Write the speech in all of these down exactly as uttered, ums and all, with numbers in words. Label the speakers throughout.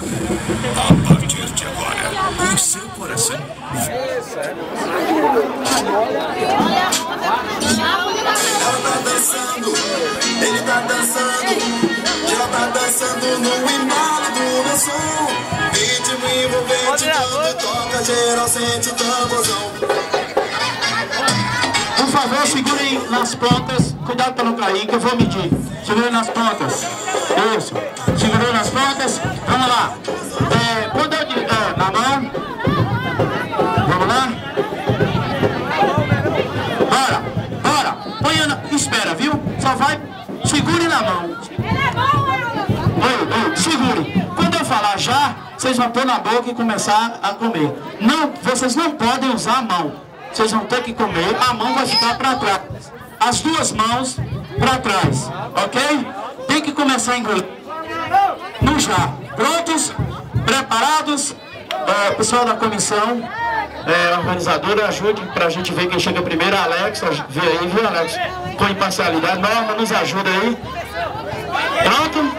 Speaker 1: A partir de agora, o seu coração.
Speaker 2: Ela tá dançando, ele tá dançando. Ela tá dançando no embalo do meu som. Ritmo envolvente, quando toca, geral sente o tamborzão.
Speaker 3: Por favor, segurem nas pontas. Cuidado pra não cair, que eu vou medir. Segurem nas pontas. Isso. Segurou nas pontas. Vamos lá. É, quando eu digo é, na mão. Vamos lá. Bora, bora. Põe na... Espera, viu? Só vai. Segure na mão. Oi, oi, segure. Quando eu falar já, vocês vão pôr na boca e começar a comer. Não, vocês não podem usar a mão. Vocês vão ter que comer, a mão vai ficar para trás. As duas mãos para trás, ok? Tem que começar a engolir. No já. Prontos? Preparados? É, pessoal da comissão, é, organizadora, ajude para a gente ver quem chega primeiro. Alex, vê aí, viu, Alex? Com imparcialidade. Norma, nos ajuda aí. Pronto?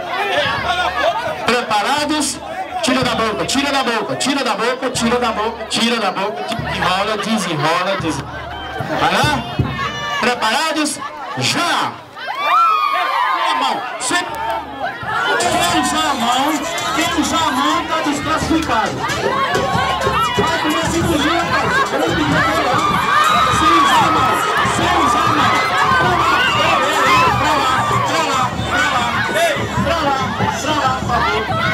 Speaker 3: Preparados? Tira da boca, tira da boca, tira da boca, tira da boca, tira da boca, enrola, desenrola, desenrola. Vai lá? Preparados? Já! A mão. Sempre. Quem usar a mão, quem usar a mão está desclassificado. Vai comer cirurgia, cara. Sem usar a mão, sem usar a mão. Pra lá, pra lá, pra lá, pra lá, pra lá, pra lá, por favor.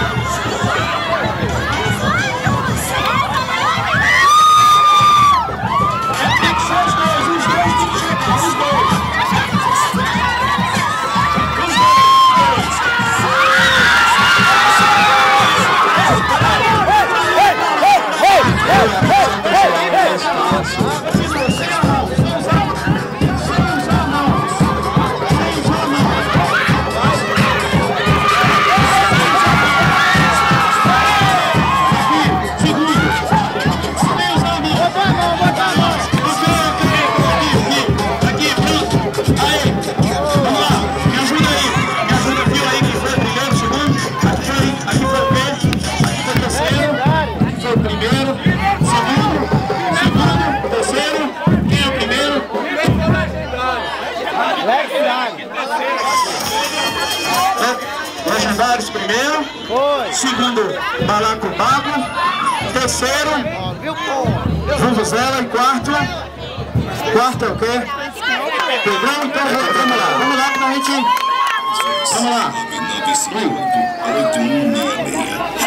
Speaker 3: Legendários primeiro, segundo Balacobaco, terceiro Vuvuzela e quarto, quarto é o quê? Pedrão, então vamos lá, vamos lá pra gente, vamos lá.
Speaker 1: nove nove cinco oito um seis seis